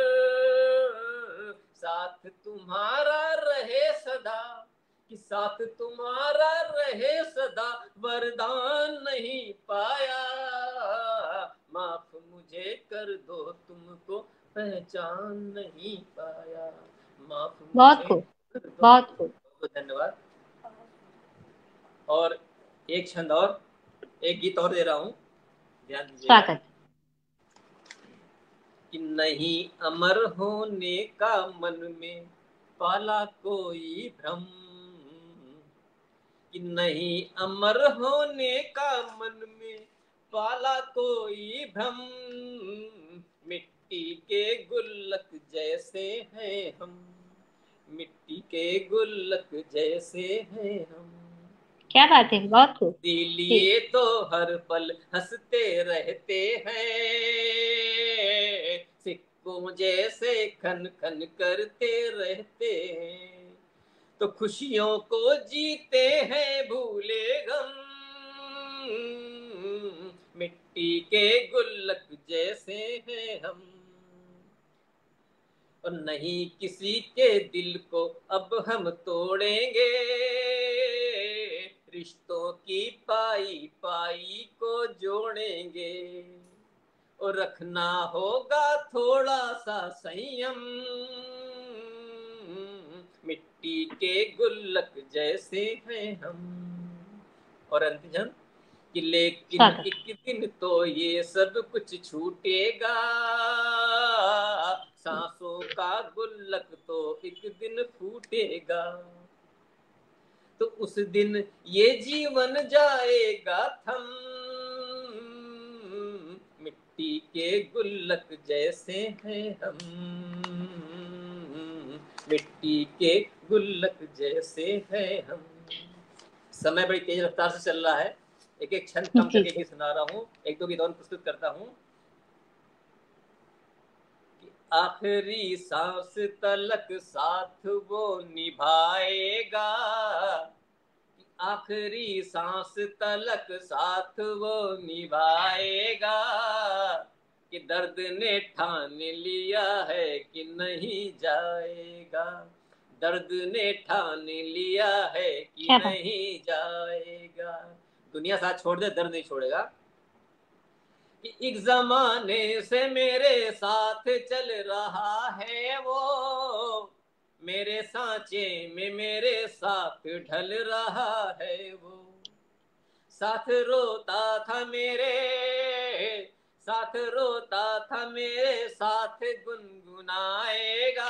[SPEAKER 2] साथ तुम्हारा रहे सदा, कि साथ तुम्हारा रहे सदा, वरदान नहीं पाया। माफ मुझे कर दो, तुमको पहचान नहीं पाया। माफ
[SPEAKER 1] बहुत
[SPEAKER 2] मुझे
[SPEAKER 1] खूब।
[SPEAKER 2] कर दो।
[SPEAKER 1] बहुत खूब।
[SPEAKER 2] बहुत धन्यवाद। और एक छंद और, एक गीत और दे रहा हूं, ध्यान दीजिएगा।
[SPEAKER 1] स्वागत।
[SPEAKER 2] कि नहीं अमर होने का मन में पाला कोई भ्रम, कि नहीं अमर होने का मन में पाला कोई भ्रम, मिट्टी के गुल्लक जैसे हैं हम, मिट्टी के गुल्लक जैसे हैं हम।
[SPEAKER 1] क्या बात है, बहुत खूब। जी।
[SPEAKER 2] इसीलिए तो हर पल हंसते रहते हैं, सिक्कों जैसे खन खन करते रहते हैं। तो खुशियों को जीते हैं भूले गम, मिट्टी के गुल्लक जैसे हैं हम। और नहीं किसी के दिल को अब हम तोड़ेंगे, रिश्तों की पाई पाई को जोड़ेंगे। और रखना होगा थोड़ा सा संयम, मिट्टी के गुल्लक जैसे हैं हम। और अंतजन कि लेकिन
[SPEAKER 1] स्वागत।
[SPEAKER 2] एक दिन तो ये सब कुछ छूटेगा, सांसों का गुल्लक तो एक दिन फूटेगा। तो उस दिन ये जीवन जाएगा थम, मिट्टी के गुल्लक जैसे हैं हम, मिट्टी के गुल्लक जैसे हैं हम। समय बड़ी तेज रफ्तार से चल रहा है, एक एक छंद कम
[SPEAKER 1] जी
[SPEAKER 2] करके
[SPEAKER 1] सर।
[SPEAKER 2] गीत सुना रहा हूँ, एक दो गीत और प्रस्तुत करता हूँ। आखिरी सांस तलक साथ वो निभाएगा, आखिरी सांस तलक साथ वो निभाएगा। कि दर्द ने ठान लिया है कि नहीं जाएगा, दर्द ने ठान लिया है कि
[SPEAKER 1] क्या बात।
[SPEAKER 2] नहीं जाएगा। दुनिया साथ छोड़ दे, दर्द नहीं छोड़ेगा। कि एक जमाने से मेरे साथ चल रहा है वो, मेरे सांचे में मेरे साथ ढल रहा है वो, साथ रोता था मेरे, साथ रोता था मेरे, साथ गुनगुनाएगा,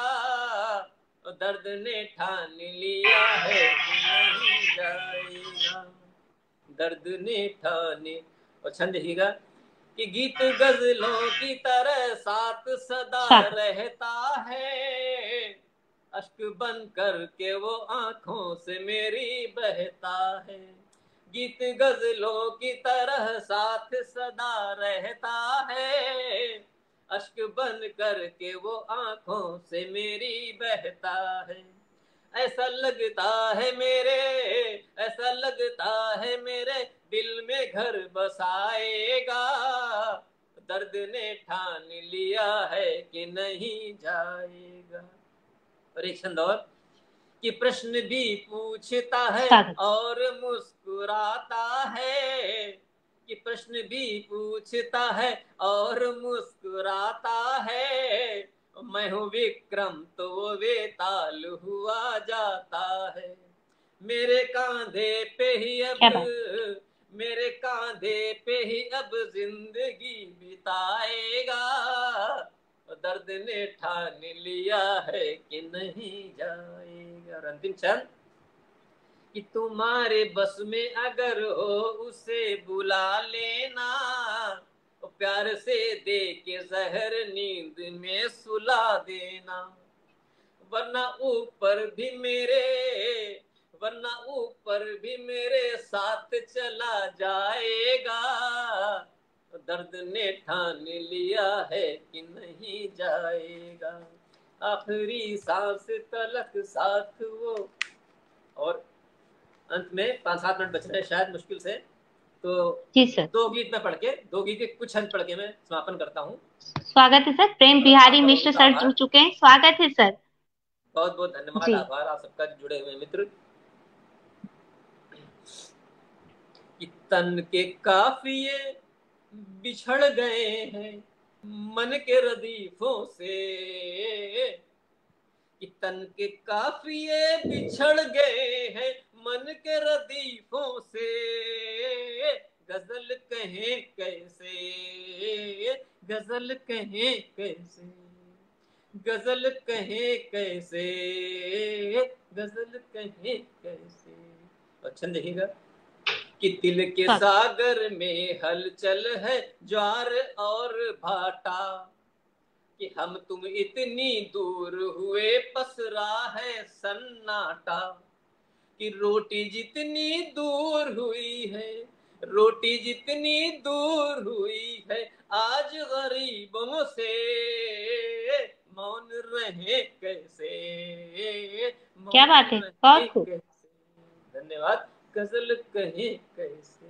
[SPEAKER 2] दर्द ने ठान लिया है कि नहीं जाएगा, दर्द ने ठाने। और छंद देखिएगा कि गीत गजलों की तरह साथ सदा
[SPEAKER 1] साथ
[SPEAKER 2] रहता है, अश्क बन कर के वो आंखों से मेरी बहता है, गीत गजलों की तरह साथ सदा रहता है, अश्क बन कर के वो आंखों से मेरी बहता है, ऐसा लगता है मेरे, ऐसा लगता है मेरे दिल में घर बसाएगा, दर्द ने ठान लिया है कि नहीं जाएगा। और एक छंद और कि प्रश्न भी पूछता है
[SPEAKER 1] साथ
[SPEAKER 2] और मुस्कुराता है, कि प्रश्न भी पूछता है और मुस्कुराता है, मैं हूँ विक्रम तो वो वेताल हुआ जाता है, मेरे कांधे पे ही अब,
[SPEAKER 1] क्या बात।
[SPEAKER 2] मेरे कांधे पे ही अब जिंदगी बिताएगा, दर्द ने ठान लिया है कि नहीं जाएगा। और अंतिम छंद कि तुम्हारे बस में अगर हो उसे बुला लेना, प्यार से दे के जहर नींद में सुला देना, वरना ऊपर भी मेरे, वरना ऊपर भी मेरे साथ चला जाएगा, दर्द ने ठान लिया है कि नहीं जाएगा, आखिरी सांस तलक साथ वो। और अंत में 5-7 मिनट बच रहे हैं शायद मुश्किल से, तो
[SPEAKER 1] जी सर।
[SPEAKER 2] दो गीत में पढ़ के, दो गीत के कुछ अंश पढ़ के मैं समापन करता हूँ।
[SPEAKER 1] स्वागत है सर, प्रेम
[SPEAKER 2] और
[SPEAKER 1] बिहारी
[SPEAKER 2] आपका बहुत
[SPEAKER 1] मिश्र
[SPEAKER 2] बहुत
[SPEAKER 1] सर जुड़
[SPEAKER 2] आभार,
[SPEAKER 1] चुके हैं, स्वागत है सर।
[SPEAKER 2] बहुत बहुत धन्यवाद,
[SPEAKER 1] जी
[SPEAKER 2] आभार आप सबका जुड़े हुए मित्र। कि तन के काफिए बिछड़ गए हैं मन के रदीफों से, कि तन के काफिए बिछड़ गए हैं मन के रदीफों से, गजल कहें कैसे, गजल कहें कैसे, गजल कहें कैसे, गजल कहें कैसे। अच्छा देखिएगा कि दिल के
[SPEAKER 1] स्वागत।
[SPEAKER 2] सागर में हलचल है ज्वार और भाटा, कि हम तुम इतनी दूर हुए पसरा है सन्नाटा, कि रोटी जितनी दूर हुई है, रोटी जितनी दूर हुई है आज गरीबों से, मौन रहे कैसे,
[SPEAKER 1] क्या
[SPEAKER 2] मौन
[SPEAKER 1] बात है,
[SPEAKER 2] रहे
[SPEAKER 1] बहुत खूब।
[SPEAKER 2] कैसे। धन्यवाद। गजल कहे कैसे,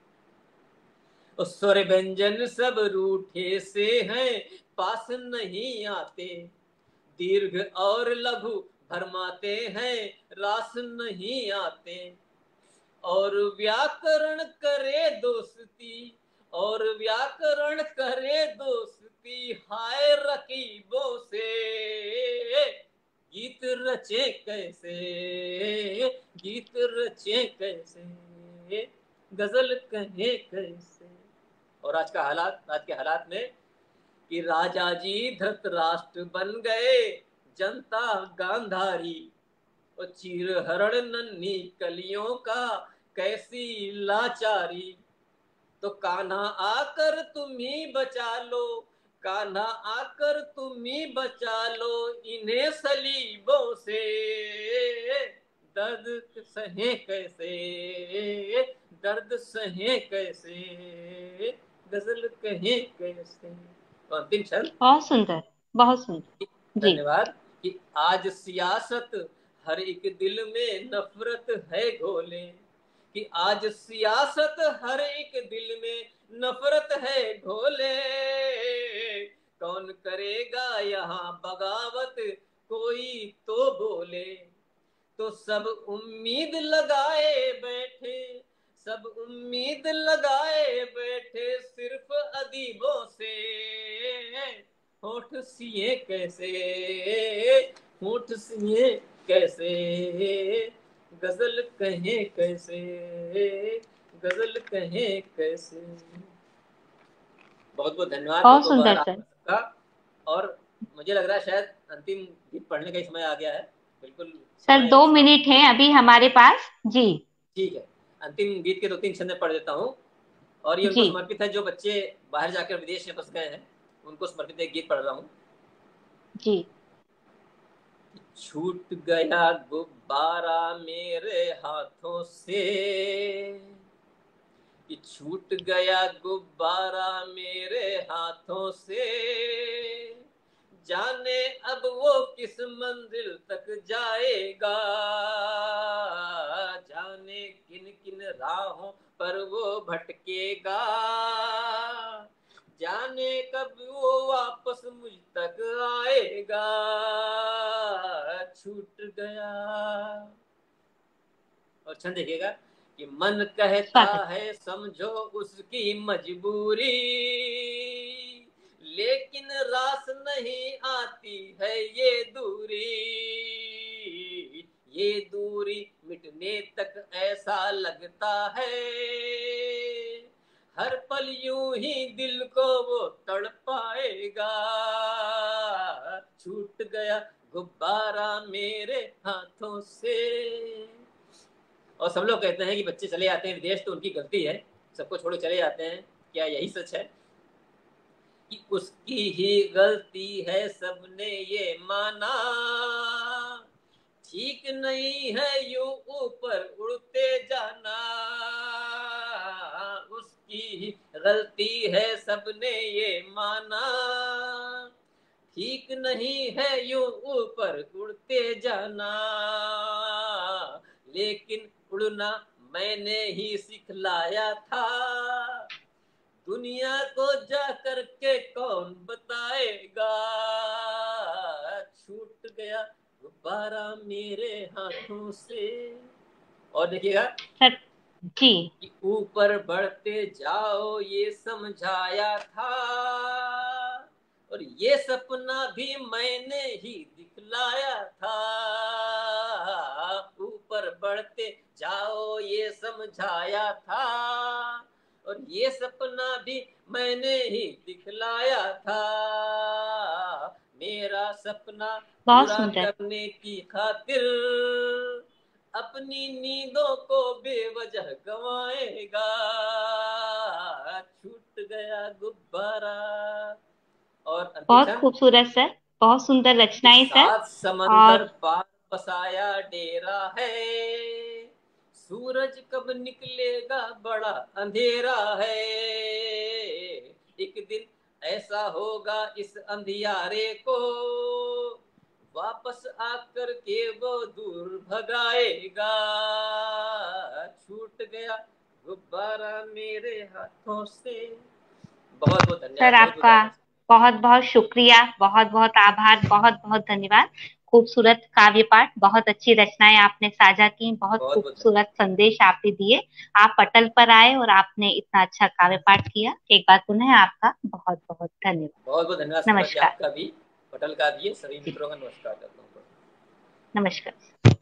[SPEAKER 2] स्वर व्यंजन सब रूठे से हैं पास नहीं आते, दीर्घ और लघु भरमाते हैं रास नहीं आते, और व्याकरण करे दोस्ती, और व्याकरण करे दोस्ती हाय रकीबों से, गीत रचे कैसे, गीत रचे कैसे, गजल कहे कैसे। और आज का हालात, आज के हालात में कि राजा जी धृतराष्ट्र बन गए जनता गांधारी, और चीर हरण नन्ही कलियों का कैसी लाचारी, तो कान्हा आकर तुम ही बचा लो, कान्हा आकर तुम ही बचा लो इन्हें सलीबों से, दर्द सहे कैसे, दर्द सहे कैसे, गजल कहे कैसे। तो अंतिम छंद,
[SPEAKER 1] बहुत सुंदर, बहुत सुंदर। जी
[SPEAKER 2] धन्यवाद। कि आज सियासत हर एक दिल में नफरत है घोले, कि आज सियासत हर एक दिल में नफरत है घोले, कौन करेगा यहाँ बगावत कोई तो बोले, तो सब उम्मीद लगाए बैठे, सब उम्मीद लगाए बैठे सिर्फ अदीबों से, होठ सिए कैसे, होठ सिए कैसे, गजल कहे कैसे, गजल कहे कैसे। बहुत बहुत धन्यवाद
[SPEAKER 1] बहुत सुंदर
[SPEAKER 2] दोबारा
[SPEAKER 1] सर।
[SPEAKER 2] आपका सबका। और मुझे लग रहा है शायद अंतिम गीत पढ़ने का ही समय आ गया है। बिल्कुल
[SPEAKER 1] सर
[SPEAKER 2] समय
[SPEAKER 1] 2 मिनट है अभी हमारे पास जी।
[SPEAKER 2] ठीक है। अंतिम गीत के 2-3 छंद पढ़ देता हूँ, और ये उनको
[SPEAKER 1] जी
[SPEAKER 2] समर्पित है जो बच्चे बाहर जाकर विदेश में बस गए हैं, उनको समर्पित एक गीत पढ़ रहा हूँ।
[SPEAKER 1] जी।
[SPEAKER 2] छूट गया गुब्बारा मेरे हाथों से, कि छूट गया गुब्बारा मेरे हाथों से, जाने अब वो किस मंजिल तक जाएगा, जाने किन किन राहों पर वो भटकेगा, जाने कब वो वापस मुझ तक आएगा, छूट गया। और छंद देखिएगा कि मन कहता
[SPEAKER 1] स्वागत।
[SPEAKER 2] है समझो उसकी मजबूरी, लेकिन रास नहीं आती है ये दूरी, ये दूरी मिटने तक ऐसा लगता है, हर पल यूं ही दिल को वो तड़पाएगा, छूट गया गुब्बारा मेरे हाथों से। और सब लोग कहते हैं कि बच्चे चले जाते हैं विदेश तो उनकी गलती है, सबको छोड़ चले जाते हैं, क्या यही सच है कि उसकी ही गलती है, सबने ये माना, ठीक नहीं है यूं ऊपर उड़ते जाना, उसकी ही गलती है, सबने ये माना, ठीक नहीं है यूं ऊपर उड़ते जाना, लेकिन उड़ना मैंने ही सिखलाया था, दुनिया को जा कर के कौन बताएगा, छूट गया गुब्बारा मेरे हाथों से। और देखिएगा
[SPEAKER 1] सर जी।
[SPEAKER 2] कि ऊपर बढ़ते जाओ ये समझाया था, और ये सपना भी मैंने ही दिखलाया था, ऊपर बढ़ते जाओ ये समझाया था, और ये सपना भी मैंने ही दिखलाया था, मेरा सपना
[SPEAKER 1] बहुत
[SPEAKER 2] पूरा
[SPEAKER 1] सुंदर।
[SPEAKER 2] करने की खातिर अपनी नींदों को बेवजह गवाएगा, छूट गया गुब्बारा। और अंतिम
[SPEAKER 1] बहुत
[SPEAKER 2] छंद
[SPEAKER 1] खूबसूरत सर। बहुत सुंदर
[SPEAKER 2] कि
[SPEAKER 1] रचनाएं सर।
[SPEAKER 2] सात समंदर
[SPEAKER 1] और
[SPEAKER 2] पार बसाया डेरा है, सूरज कब निकलेगा बड़ा अंधेरा है, एक दिन ऐसा होगा इस अंधियारे को वापस आकर के वो दूर भगाएगा, छूट गया गुब्बारा मेरे हाथों से। बहुत बहुत
[SPEAKER 1] सर
[SPEAKER 2] धन्यवाद, बहुत बहुत
[SPEAKER 1] आपका
[SPEAKER 2] आभार।
[SPEAKER 1] बहुत बहुत शुक्रिया, बहुत बहुत आभार, बहुत बहुत धन्यवाद। खूबसूरत काव्य पाठ, बहुत अच्छी रचनाएं आपने साझा की, बहुत
[SPEAKER 2] बहुत बहुत धन्यवाद।
[SPEAKER 1] खूबसूरत संदेश आपने दिए। आप पटल पर आए और आपने इतना अच्छा काव्य पाठ किया। एक बार पुनः आपका बहुत बहुत धन्यवाद।
[SPEAKER 2] बहुत बहुत धन्यवाद सुब्रत जी,
[SPEAKER 1] नमस्कार।
[SPEAKER 2] आपका भी, पटल का भी, सभी
[SPEAKER 1] जी
[SPEAKER 2] मित्रों का नमस्कार करता हूँ।
[SPEAKER 1] नमस्कार।